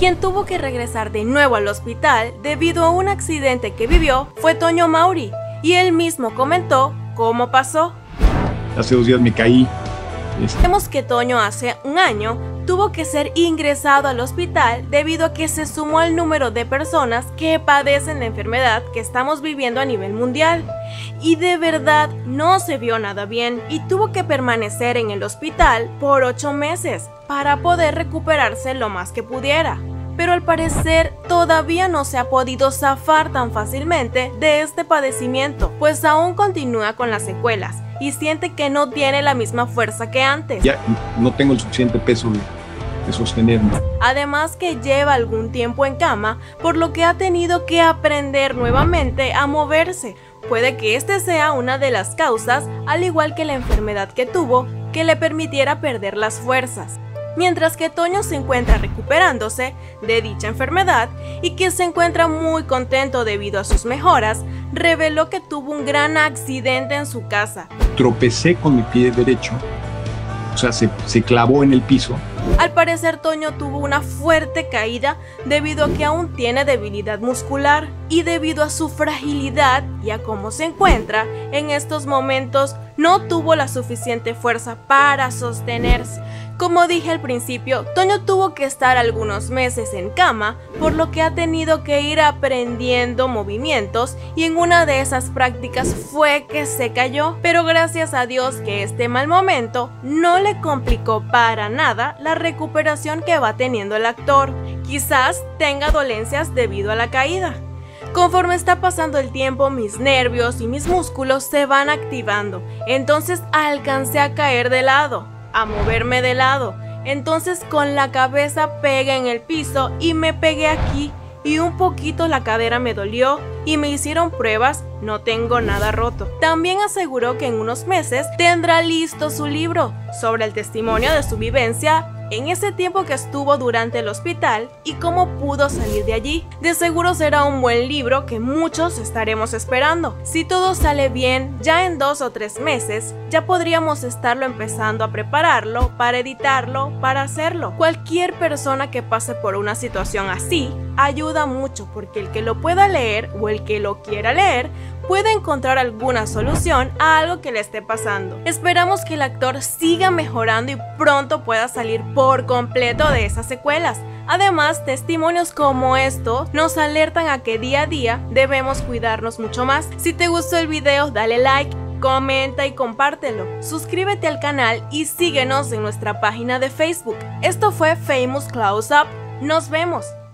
Quien tuvo que regresar de nuevo al hospital debido a un accidente que vivió fue Toño Mauri, y él mismo comentó cómo pasó. Hace 2 días me caí. Vemos que Toño hace un año tuvo que ser ingresado al hospital debido a que se sumó al número de personas que padecen la enfermedad que estamos viviendo a nivel mundial. Y de verdad no se vio nada bien y tuvo que permanecer en el hospital por 8 meses para poder recuperarse lo más que pudiera. Pero al parecer todavía no se ha podido zafar tan fácilmente de este padecimiento, pues aún continúa con las secuelas y siente que no tiene la misma fuerza que antes. Ya no tengo el suficiente peso de sostenerme. Además que lleva algún tiempo en cama, por lo que ha tenido que aprender nuevamente a moverse. Puede que este sea una de las causas, al igual que la enfermedad que tuvo, que le permitiera perder las fuerzas. Mientras que Toño se encuentra recuperándose de dicha enfermedad y que se encuentra muy contento debido a sus mejoras, reveló que tuvo un gran accidente en su casa. Tropecé con mi pie derecho, o sea, se clavó en el piso. Al parecer Toño tuvo una fuerte caída debido a que aún tiene debilidad muscular y debido a su fragilidad y a cómo se encuentra en estos momentos no tuvo la suficiente fuerza para sostenerse. Como dije al principio, Toño tuvo que estar algunos meses en cama, por lo que ha tenido que ir aprendiendo movimientos y en una de esas prácticas fue que se cayó, pero gracias a Dios que este mal momento no le complicó para nada la recuperación que va teniendo el actor. Quizás tenga dolencias debido a la caída. Conforme está pasando el tiempo, mis nervios y mis músculos se van activando, entonces alcancé a caer de lado, a moverme de lado, entonces con la cabeza pegué en el piso y me pegué aquí y un poquito la cadera me dolió y me hicieron pruebas, no tengo nada roto. También aseguró que en unos meses tendrá listo su libro sobre el testimonio de su vivencia en ese tiempo que estuvo durante el hospital y cómo pudo salir de allí. De seguro será un buen libro que muchos estaremos esperando. Si todo sale bien, ya en 2 o 3 meses ya podríamos estarlo empezando a prepararlo, para editarlo, para hacerlo. Cualquier persona que pase por una situación así ayuda mucho, porque el que lo pueda leer o el que lo quiera leer puede encontrar alguna solución a algo que le esté pasando. Esperamos que el actor siga mejorando y pronto pueda salir por completo de esas secuelas. Además, testimonios como esto nos alertan a que día a día debemos cuidarnos mucho más. Si te gustó el video, dale like, comenta y compártelo. Suscríbete al canal y síguenos en nuestra página de Facebook. Esto fue Famous Close Up. Nos vemos.